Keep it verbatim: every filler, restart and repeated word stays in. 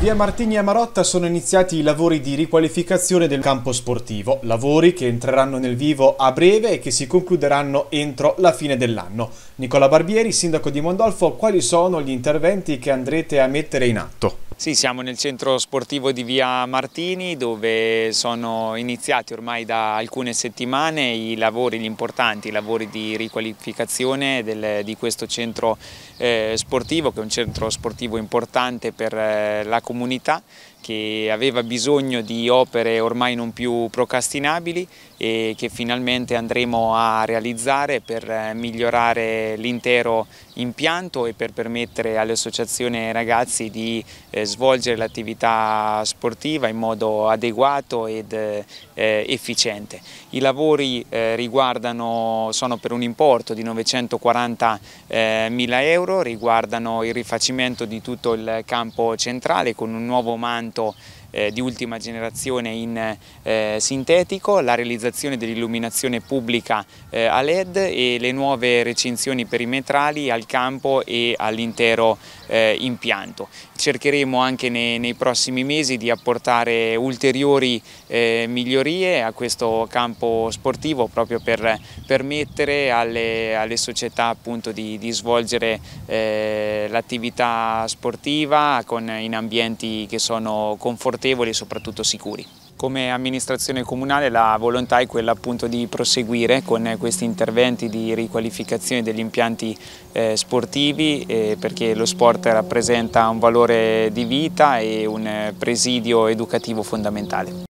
Via Martini a Marotta sono iniziati i lavori di riqualificazione del campo sportivo, lavori che entreranno nel vivo a breve e che si concluderanno entro la fine dell'anno. Nicola Barbieri, sindaco di Mondolfo, quali sono gli interventi che andrete a mettere in atto? Sì, siamo nel centro sportivo di Via Martini, dove sono iniziati ormai da alcune settimane i lavori, gli importanti i lavori di riqualificazione del, di questo centro eh, sportivo, che è un centro sportivo importante per eh, la comunità, che aveva bisogno di opere ormai non più procrastinabili e che finalmente andremo a realizzare per migliorare l'intero impianto e per permettere alle associazioni e ai ragazzi di eh, svolgere l'attività sportiva in modo adeguato ed eh, efficiente. I lavori eh, riguardano, sono per un importo di novecentoquaranta mila euro, riguardano il rifacimento di tutto il campo centrale con un nuovo manto Eh, di ultima generazione in eh, sintetico, la realizzazione dell'illuminazione pubblica eh, a L E D e le nuove recinzioni perimetrali al campo e all'intero eh, impianto. Cercheremo anche nei, nei prossimi mesi di apportare ulteriori eh, migliorie a questo campo sportivo, proprio per permettere alle, alle società appunto di, di svolgere eh, l'attività sportiva con, in ambienti che sono confortevoli e soprattutto sicuri. Come amministrazione comunale la volontà è quella appunto di proseguire con questi interventi di riqualificazione degli impianti eh, sportivi eh, perché lo sport rappresenta un valore di vita e un presidio educativo fondamentale.